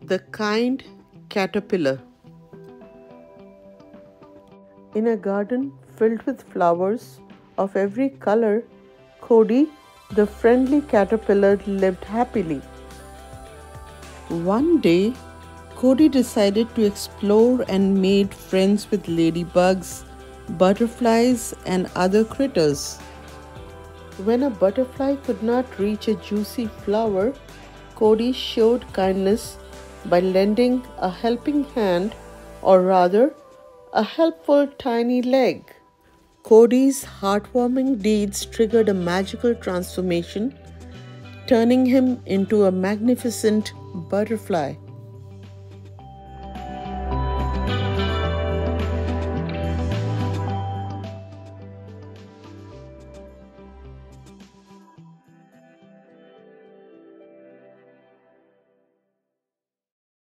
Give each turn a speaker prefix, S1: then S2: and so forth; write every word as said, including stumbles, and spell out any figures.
S1: The kind caterpillar. In a garden filled with flowers of every color, Cody, the friendly caterpillar, lived happily. One day, Cody decided to explore and made friends with ladybugs, butterflies, and other critters. When a butterfly could not reach a juicy flower, Cody showed kindness by lending a helping hand, or rather, a helpful tiny leg. Cody's heartwarming deeds triggered a magical transformation, turning him into a magnificent butterfly.